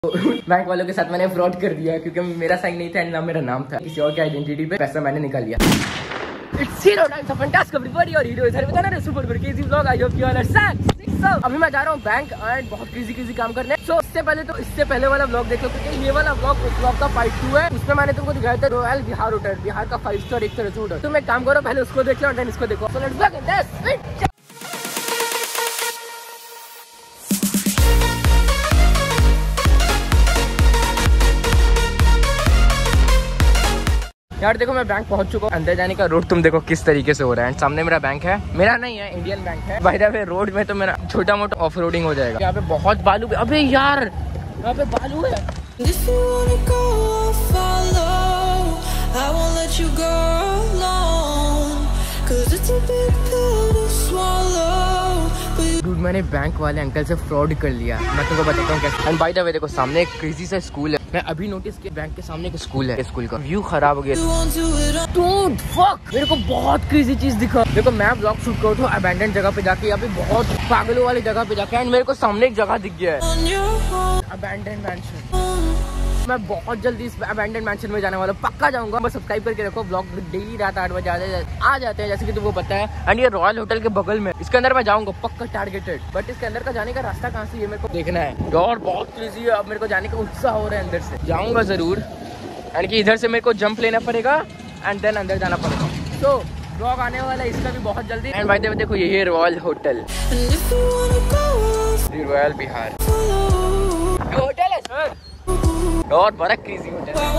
Bank वालों के साथ मैंने फ्रॉड कर दिया क्योंकि मेरा साइन नहीं था एंड ना मेरा नाम था, किसी और की आइडेंटिटी पे पैसा मैंने निकाल लिया। It's Hero 9, so fantastic everybody, और हीरो इधर बता रहे super crazy vlog. I hope you all are set. अभी मैं जा रहा हूँ बैंक एंड बहुत क्रेजी काम करने। सो इससे पहले वाला व्लॉग देख लो क्योंकि ये वाला व्लॉग उस व्लॉग का पार्ट 2 है। उसमें मैंने तुमको दिखाया था रॉयल बिहार होटल, बिहार का 5 स्टार एक तरह से होटल। तुम एक काम करो, पहले उसको देख लो और देन इसको देखो। So let's go that's it. यार देखो मैं बैंक पहुंच चुका हूँ। अंदर जाने का रोड तुम देखो किस तरीके से हो रहा है। सामने मेरा बैंक है, मेरा नहीं है, इंडियन बैंक है। बाय द वे रोड में तो मेरा छोटा मोटा ऑफ रोडिंग हो जाएगा। यहाँ पे बहुत बालू, अबे यार यहाँ पे बालू है। डूड मैंने बैंक वाले अंकल से फ्रॉड कर लिया। मैं तुमको बताता हूँ कैसे। एंड बाय द वे देखो सामने एक क्रेजी सा स्कूल है। मैं अभी नोटिस किया बैंक के सामने एक स्कूल है। स्कूल का व्यू खराब हो गया। डूड फक, मेरे को बहुत क्रेजी चीज दिखा। देखो मैं ब्लॉग शूट कर रहा हूँ अबैंडन जगह पे जाके, यहाँ पे बहुत पागलों वाली जगह पे जाके। एंड मेरे को सामने एक जगह दिख गया है, अबैंडन मैंशन। मैं बहुत जल्दी इस अबैंडन मैंशन में जाने वाला, पक्का जाऊंगा। बस सब्सक्राइब करके रखो। ब्लॉग डेली रात 8 बजे आ जाते हैं जैसे कि तुमको पता है। एंड ये रॉयल होटल के बगल में, इसके अंदर मैं जाऊंगा पक्का टारगेटेड। बट इसके अंदर का जाने का रास्ता कहाँ से ये मेरे को देखना है। और बहुत क्रेजी है, अब मेरे को जाने का उत्साह हो रहा है। अंदर से जाऊंगा जरूर, यानी कि इधर से मेरे को जंप लेना पड़ेगा एंड देन अंदर जाना पड़ेगा। तो ब्लॉग आने वाला है इसका भी बहुत जल्दी। एंड भाई देखो ये royal hotel, royal Bihar hotel है सर, और बड़ा क्रेजी होटल है।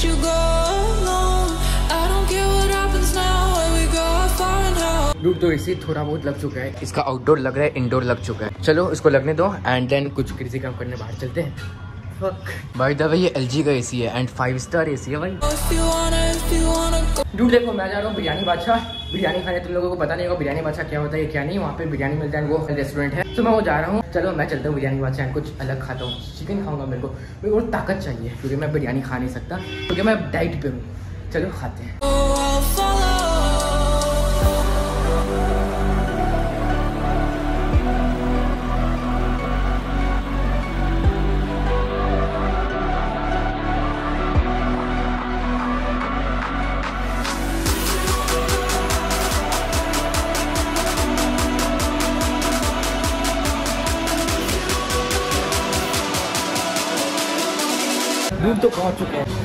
डूड तो इसे थोड़ा बहुत लग चुका है, इसका आउटडोर लग रहा है, इंडोर लग चुका है। चलो इसको लगने दो एंड देन कुछ क्रेजी काम करने बाहर चलते हैं। भाई द वे ये LG का AC है एंड 5 स्टार AC है भाई। डूड देखो मैं जा रहा हूँ बिरयानी बादशाह बिरयानी खाने। तुम लोगों को पता नहीं होगा बिरयानी बादशाह क्या होता है क्या नहीं। वहाँ पे बिरयानी मिलता है, वो रेस्टोरेंट है। तो मैं वो जा रहा हूँ। चलो मैं चलता हूँ बिरयानी बादशाह, कुछ अलग खाता हूँ। चिकन खाऊंगा, मेरे को ताकत चाहिए क्योंकि मैं बिरयानी खा नहीं सकता क्योंकि मैं डाइट पे हूँ। चलो खाते हैं। दूध तो पहुंच चुके हैं।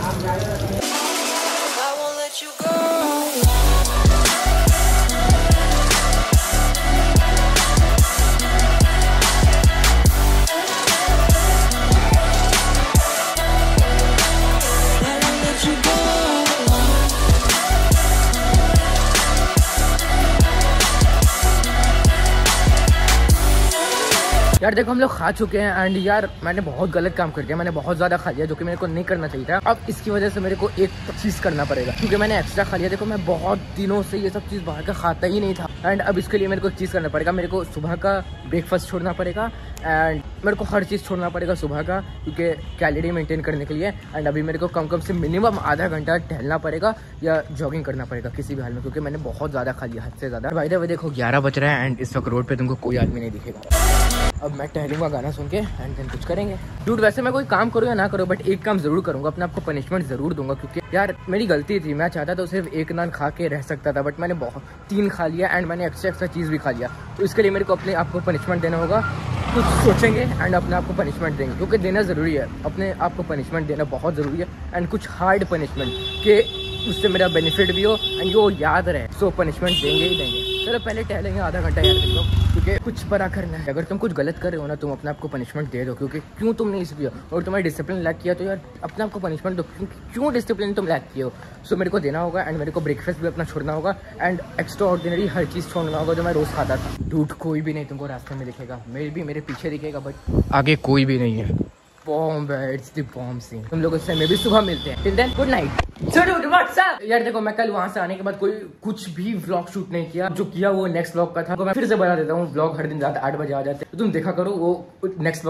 यार देखो हम लोग खा चुके हैं एंड यार मैंने बहुत गलत काम कर दिया। मैंने बहुत ज्यादा खा लिया जो कि मेरे को नहीं करना चाहिए था। अब इसकी वजह से मेरे को एक चीज करना पड़ेगा क्योंकि मैंने एक्स्ट्रा खा लिया। देखो मैं बहुत दिनों से ये सब चीज बाहर का खाता ही नहीं था एंड अब इसके लिए मेरे को एक चीज करना पड़ेगा। मेरे को सुबह का ब्रेकफास्ट छोड़ना पड़ेगा एंड मेरे को हर चीज छोड़ना पड़ेगा सुबह का क्योंकि कैलोरी मेंटेन करने के लिए। एंड अभी मेरे को कम से मिनिमम आधा घंटा टहलना पड़ेगा या जॉगिंग करना पड़ेगा किसी भी हाल में क्योंकि मैंने बहुत ज्यादा खा लिया, हद से ज्यादा। भाई देखो 11 बज रहा है एंड इस वक्त रोड पे तुमको कोई आदमी नहीं दिखेगा। अब मैं टहलूंगा गाना सुन के एंड देन कुछ करेंगे। डूड वैसे मैं कोई काम करूँ या ना करूँ बट एक काम जरूर करूंगा, अपने आपको पनिशमेंट जरूर दूंगा क्योंकि यार मेरी गलती थी। मैं चाहता था सिर्फ एक नान खा के रह सकता था बट मैंने बहुत 3 खा लिया एंड मैंने एक्स्ट्रा चीज़ भी खा लिया। तो इसके लिए मेरे को अपने आपको पनिशमेंट देना होगा। कुछ सोचेंगे एंड अपने आप को पनिशमेंट देंगे क्योंकि देना ज़रूरी है। अपने आप को पनिशमेंट देना बहुत ज़रूरी है एंड कुछ हार्ड पनिशमेंट के उससे मेरा बेनिफिट भी हो एंड वो याद रहे। सो पनिशमेंट देंगे ही देंगे। चलो पहले टहलेंगे आधा घंटा यार देखो क्योंकि कुछ बड़ा करना है। अगर तुम कुछ गलत कर रहे हो ना तुम अपने आप को पनिशमेंट दे दो क्योंकि क्यों तुमने इस किया और तुम्हारे डिसिप्लिन लैक किया तो यार अपने आप को पनिशमेंट दो क्यों डिसिप्लिन तुम लैक किए हो। सो मेरे को देना होगा एंड मेरे को ब्रेकफास्ट भी अपना छोड़ना होगा एंड एक्स्ट्रा ऑर्डिनरी हर चीज़ छोड़ना होगा जो मैं रोज़ खाता था। डूड कोई भी नहीं तुमको रास्ते में दिखेगा, मेरे पीछे दिखेगा बट आगे कोई भी नहीं है। बॉम्ब है, इट्स द बॉम्ब सीन। तुम लोगों से मैं भी सुबह मिलते हैं। Till then good night. यार देखो मैं कल वहां से आने के बाद कोई कुछ भी व्लॉग शूट नहीं किया। जो किया वो नेक्स्ट व्लॉग का था। तो मैं फिर से बता देता हूँ व्लॉग हर दिन रात 8 बजे आ जाते हैं तो तुम देखा करो। वो नेक्स्ट व्लॉग का था जो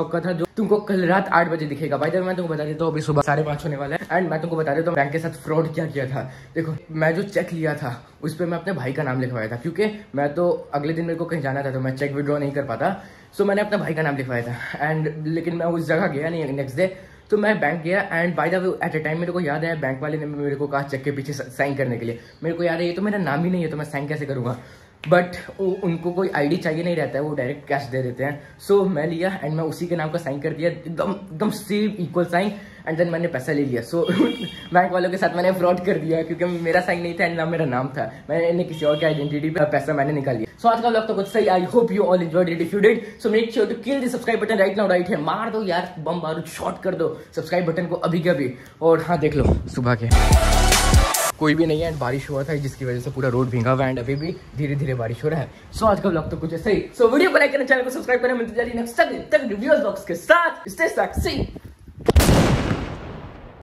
तुमको कल रात 8 बजे दिखेगा। भाई मैं तुमको बता देता हूँ अभी सुबह 5:30 होने वाला है। एंड मैं तुमको बता देता हूँ बैंक के साथ फ्रॉड क्या किया था। देखो मैं जो चेक लिया था उस पर मैं अपने भाई का नाम लिखवाया था, क्योंकि मैं तो अगले दिन मेरे को कहीं जाना था तो मैं चेक विड्रॉ नहीं कर पाता। सो मैंने अपने भाई का नाम लिखवाया था। एंड लेकिन मैं उस जगह गया नहीं नेक्स्ट डे, तो मैं बैंक गया। And by the way at a time मेरे को याद है बैंक वाले ने मेरे को कहा चेक के पीछे साइन करने के लिए। मेरे को याद है ये तो मेरा नाम ही नहीं है, तो मैं साइन कैसे करूँगा। बट उनको कोई आईडी चाहिए नहीं रहता है, वो डायरेक्ट कैश दे देते हैं। सो मैं लिया एंड मैं उसी के नाम का साइन कर दिया, एकदम same equal sign. And then मैंने पैसा ले लिया। सो बैंक वालों के साथ मैंने फ्रॉड कर दिया, क्योंकि मेरा साइन नहीं था एंड ना मेरा नाम था। मैंने किसी और की आइडेंटिटी पे पैसा मैंने निकाल लिया। सो आज का व्लॉग तो कुछ सही। I hope you all enjoyed it. If you did so make sure to kill the subscribe button right now. Right है, मार दो यार, बम बारूद शॉट कर दो सब्सक्राइब बटन को अभी के अभी। और हाँ देख लो सुबह के कोई भी नहीं है एंड बारिश हुआ था जिसकी वजह से पूरा रोड भींगा हुआ एंड अभी भी धीरे धीरे बारिश हो रहा है। सो आज का व्लॉग तो कुछ ऐसा ही। सो वीडियो को लाइक करना, चैनल को सब्सक्राइब करना। मिलते जा रही नेक्स्ट तक रिव्यूअर्स बॉक्स के साथ। Stay sexy.